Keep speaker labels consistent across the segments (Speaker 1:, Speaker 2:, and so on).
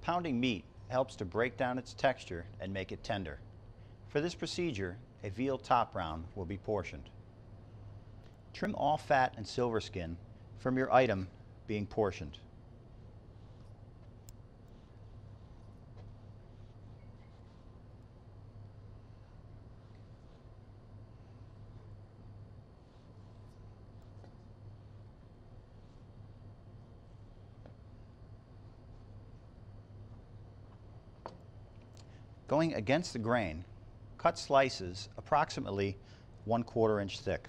Speaker 1: Pounding meat helps to break down its texture and make it tender. For this procedure, a veal top round will be portioned. Trim all fat and silver skin from your item being portioned. Going against the grain, cut slices approximately 1/4 inch thick.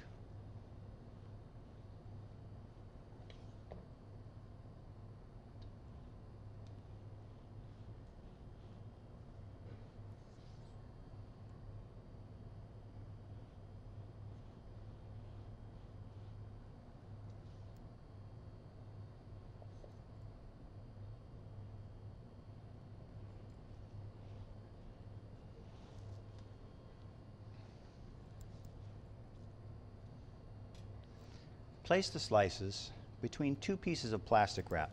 Speaker 1: Place the slices between 2 pieces of plastic wrap.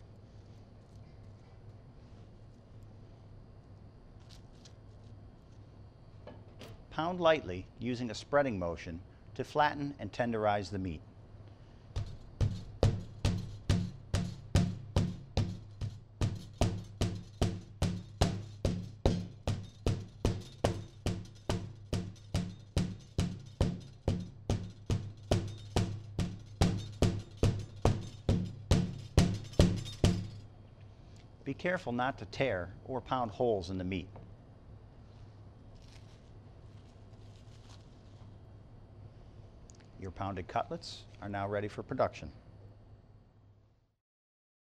Speaker 1: Pound lightly using a spreading motion to flatten and tenderize the meat. Be careful not to tear or pound holes in the meat. Your pounded cutlets are now ready for production.